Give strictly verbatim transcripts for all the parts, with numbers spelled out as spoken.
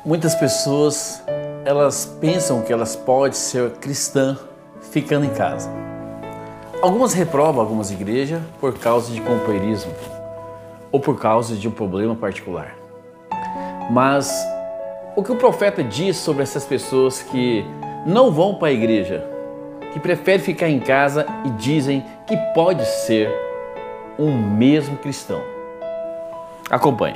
Muitas pessoas, elas pensam que elas podem ser cristã ficando em casa. Algumas reprovam algumas igrejas por causa de companheirismo ou por causa de um problema particular. Mas o que o profeta diz sobre essas pessoas que não vão para a igreja, que preferem ficar em casa e dizem que pode ser um mesmo cristão? Acompanhe.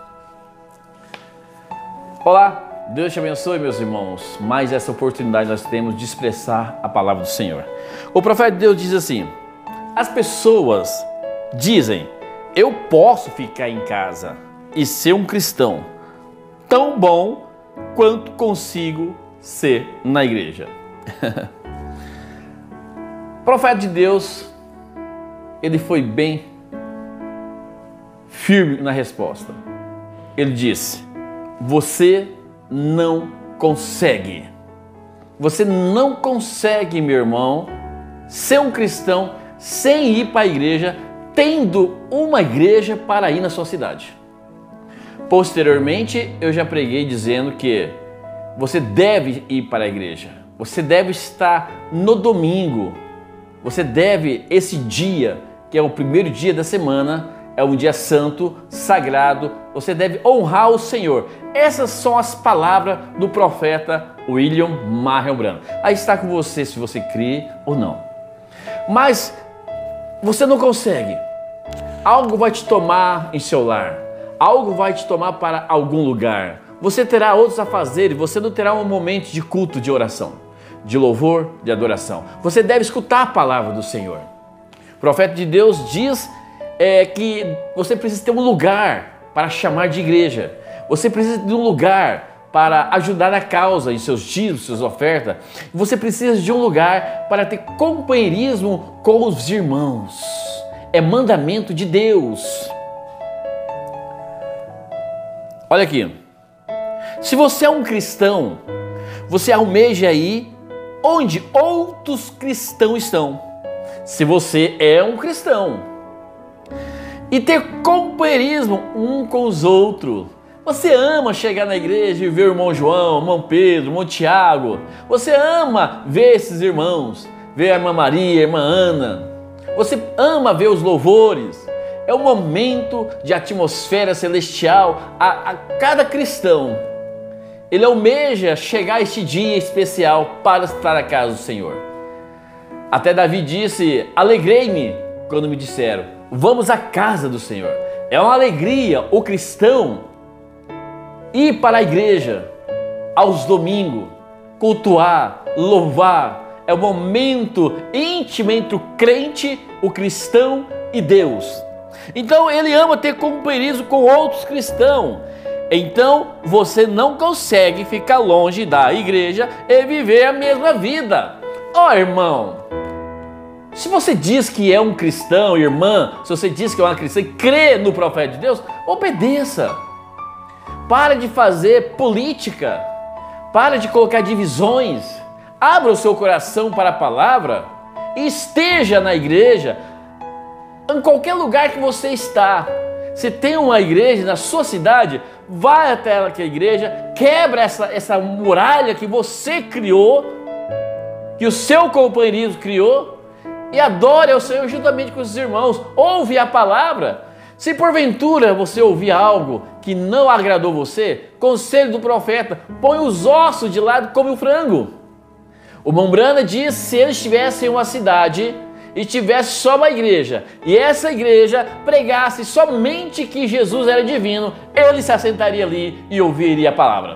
Olá, Deus te abençoe, meus irmãos. Mais essa oportunidade nós temos de expressar a palavra do Senhor. O profeta de Deus diz assim: as pessoas dizem, eu posso ficar em casa e ser um cristão tão bom quanto consigo ser na igreja. O profeta de Deus, ele foi bem firme na resposta. Ele disse: você não consegue. Você não consegue, meu irmão, ser um cristão sem ir para a igreja, tendo uma igreja para ir na sua cidade. Posteriormente, eu já preguei dizendo que você deve ir para a igreja. Você deve estar no domingo. Você deve, esse dia, que é o primeiro dia da semana, é um dia santo, sagrado, você deve honrar o Senhor. Essas são as palavras do profeta William Marion Branham. Aí está com você se você crê ou não. Mas você não consegue. Algo vai te tomar em seu lar. Algo vai te tomar para algum lugar. Você terá outros a fazer e você não terá um momento de culto, de oração, de louvor, de adoração. Você deve escutar a palavra do Senhor. O profeta de Deus diz é, que você precisa ter um lugar para chamar de igreja. Você precisa de um lugar para ajudar na causa, em seus dízimos, suas ofertas. Você precisa de um lugar para ter companheirismo com os irmãos. É mandamento de Deus. Olha aqui. Se você é um cristão, você almeja ir onde outros cristãos estão. Se você é um cristão. E ter companheirismo um com os outros. Você ama chegar na igreja e ver o irmão João, o irmão Pedro, o irmão Tiago. Você ama ver esses irmãos, ver a irmã Maria, a irmã Ana. Você ama ver os louvores. É um momento de atmosfera celestial a, a cada cristão. Ele almeja chegar a este dia especial para estar na casa do Senhor. Até Davi disse: alegrei-me quando me disseram, vamos à casa do Senhor. É uma alegria o cristão ir para a igreja aos domingos, cultuar, louvar. É um momento íntimo entre o crente, o cristão e Deus. Então ele ama ter companheirismo com outros cristãos. Então você não consegue ficar longe da igreja e viver a mesma vida. Ó oh, irmão, se você diz que é um cristão, irmã, se você diz que é uma cristã e crê no profeta de Deus, obedeça. Para de fazer política. Para de colocar divisões. Abra o seu coração para a palavra e esteja na igreja. Em qualquer lugar que você está. Se tem uma igreja na sua cidade, vai até aquela igreja, quebra essa, essa muralha que você criou, que o seu companheirismo criou, e adore ao Senhor juntamente com os irmãos. Ouve a palavra. Se porventura você ouvir algo que não agradou você, conselho do profeta, põe os ossos de lado e come o frango. O Mombrana diz: se ele estivesse em uma cidade e tivesse só uma igreja, e essa igreja pregasse somente que Jesus era divino, ele se assentaria ali e ouviria a palavra.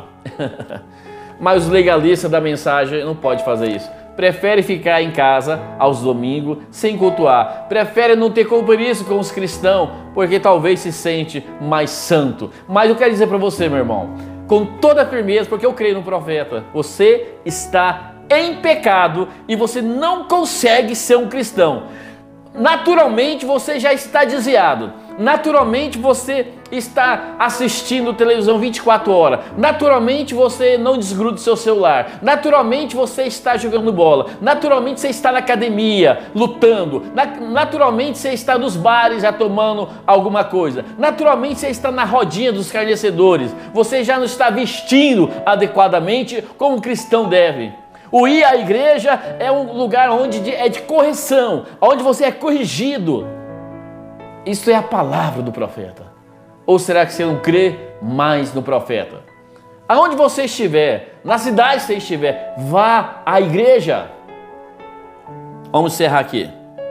Mas os legalistas da mensagem não podem fazer isso. Prefere ficar em casa aos domingos sem cultuar. Prefere não ter compromisso com os cristãos porque talvez se sente mais santo. Mas eu quero dizer para você, meu irmão, com toda a firmeza, porque eu creio no profeta, você está em pecado e você não consegue ser um cristão. Naturalmente você já está desviado. Naturalmente você está assistindo televisão vinte e quatro horas. Naturalmente você não desgruda do seu celular. Naturalmente você está jogando bola. Naturalmente você está na academia, lutando. Naturalmente você está nos bares já tomando alguma coisa. Naturalmente você está na rodinha dos escarnecedores. Você já não está vestindo adequadamente como um cristão deve. O ir à igreja é um lugar onde é de correção, onde você é corrigido. Isso é a palavra do profeta. Ou será que você não crê mais no profeta? Aonde você estiver, na cidade que você estiver, vá à igreja. Vamos encerrar aqui.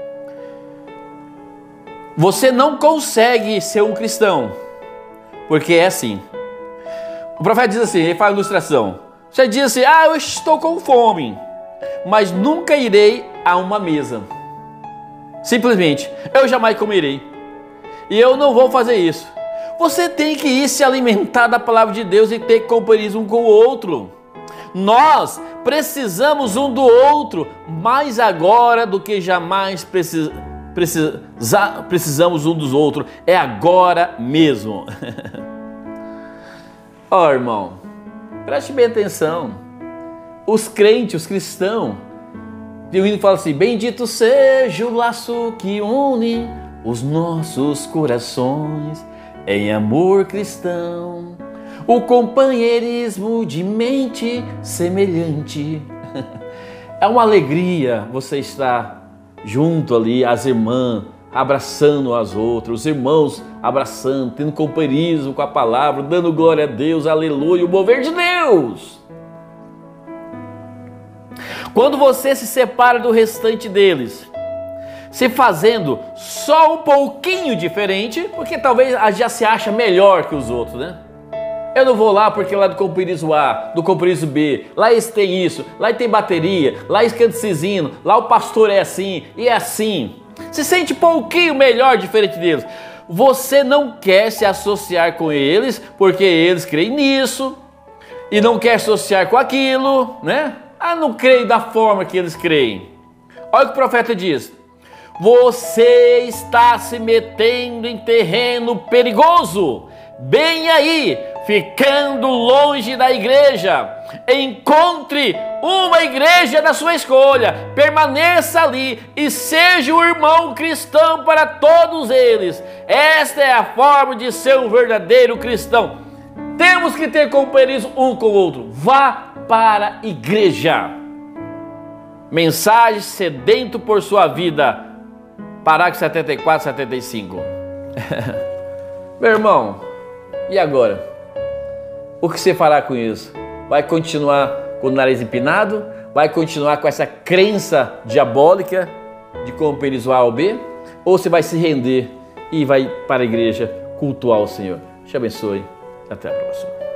Você não consegue ser um cristão, porque é assim. O profeta diz assim, ele faz a ilustração. Você diz assim, ah, eu estou com fome, mas nunca irei a uma mesa. Simplesmente, eu jamais comerei. E eu não vou fazer isso. Você tem que ir se alimentar da palavra de Deus e ter companhia um com o outro. Nós precisamos um do outro, mais agora do que jamais precis, precisa, precisamos um dos outros. É agora mesmo. Ó, oh, irmão, preste bem atenção. Os crentes, os cristãos, o hino fala assim, bendito seja o laço que une os nossos corações em amor cristão, o companheirismo de mente semelhante. É uma alegria você estar junto ali, as irmãs abraçando as outras, os irmãos abraçando, tendo companheirismo com a palavra, dando glória a Deus, aleluia, o mover de Deus. Quando você se separa do restante deles, se fazendo só um pouquinho diferente, porque talvez já se acha melhor que os outros, né? Eu não vou lá porque lá do companheirismo A, do companheirismo B, lá eles têm isso, lá tem bateria, lá eles cantam cisino, lá o pastor é assim e é assim. Se sente um pouquinho melhor, diferente deles. Você não quer se associar com eles porque eles creem nisso e não quer associar com aquilo, né? Ah, não creio da forma que eles creem. Olha o que o profeta diz. Você está se metendo em terreno perigoso, bem aí, ficando longe da igreja. Encontre uma igreja da sua escolha, permaneça ali e seja um irmão cristão para todos eles. Esta é a forma de ser um verdadeiro cristão. Temos que ter companheirismo um com o outro. Vá para a igreja. Mensagem sedento por sua vida. Parágrafo setenta e quatro, setenta e cinco. Meu irmão, e agora? O que você fará com isso? Vai continuar com o nariz empinado? Vai continuar com essa crença diabólica de companheirismo A ou B? Ou você vai se render e vai para a igreja cultuar o Senhor? Te abençoe. Até a próxima.